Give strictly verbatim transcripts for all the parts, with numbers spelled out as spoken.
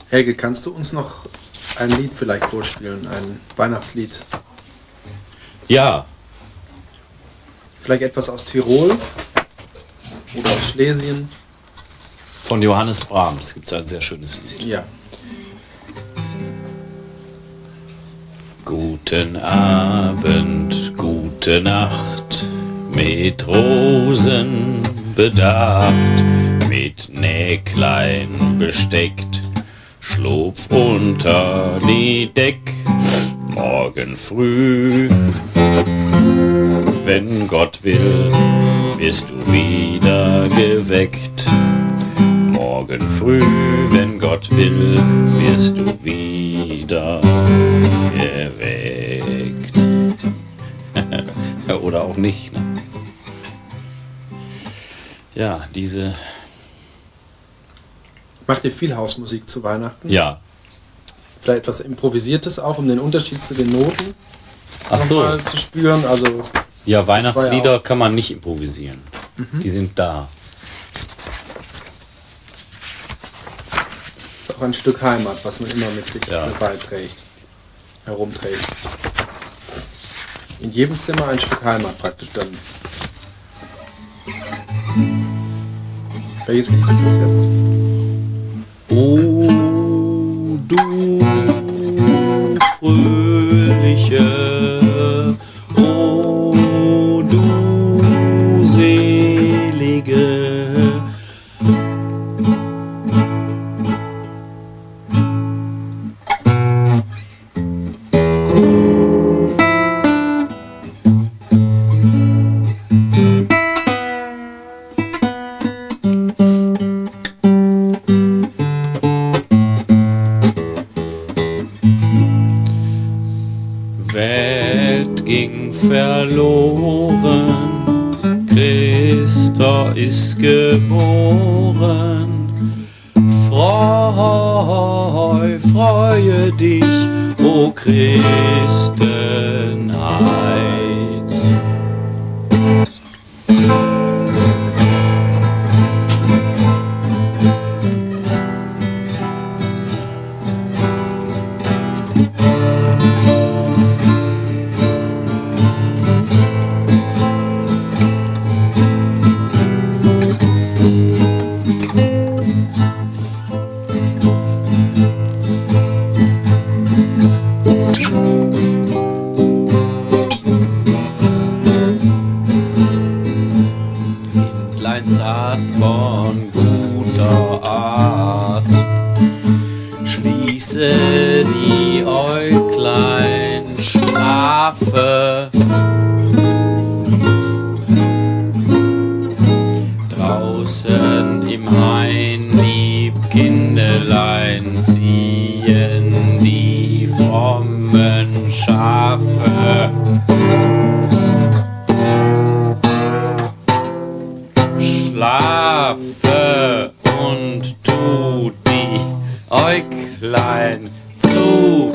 Helge, kannst du uns noch ein Lied vielleicht vorspielen, ein Weihnachtslied? Ja. Vielleicht etwas aus Tirol oder aus Schlesien? Von Johannes Brahms gibt es ein sehr schönes Lied. Ja. Guten Abend, gute Nacht, mit Rosen bedacht, mit Näglein besteckt, schlupf unter die Deck. Morgen früh, wenn Gott will, wirst du wieder geweckt. Morgen früh, wenn Gott will, wirst du wieder geweckt. Oder auch nicht, ne? Ja, diese... Macht ihr viel Hausmusik zu Weihnachten? Ja. Vielleicht etwas Improvisiertes auch, um den Unterschied zu den Noten Ach so. nochmal zu spüren? Also, Ja, Weihnachtslieder ja kann man nicht improvisieren. Mhm. Die sind da. ist auch ein Stück Heimat, was man immer mit sich Ja. dabei trägt, herumträgt. In jedem Zimmer ein Stück Heimat praktisch dann. Welches Lied ist das jetzt? O du fröhliche, o du selige, Welt ging verloren, Christus ist geboren. Freu, freue dich, o Christenheit. Saat von guter Art, schließe die Äuglein, Strafe. Draußen im Hain, lieb Kindelein, ziehen die frommen Schafe. Schlafe und tu die Äuglein zu.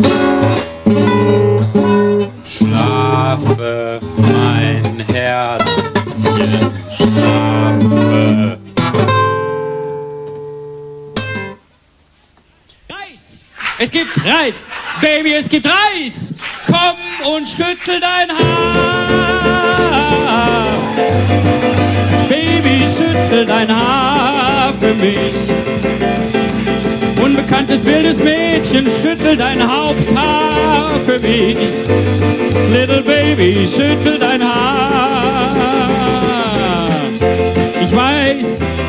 Schlafe, mein Herzchen, schlafe. Reis! Es gibt Reis! Baby, es gibt Reis! Komm und schüttel dein Haar! Baby, schüttel dein Haar für mich. Unbekanntes wildes Mädchen, schüttel dein Haupthaar für mich. Little Baby, schüttel dein Haar. Ich weiß,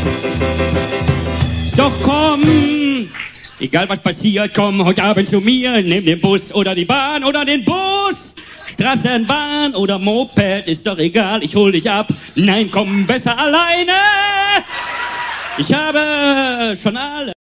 doch komm, egal was passiert, komm heute Abend zu mir. Nimm den Bus oder die Bahn oder den Bus. Straßenbahn oder Moped, ist doch egal, ich hol dich ab. Nein, komm besser alleine. Ich habe schon alle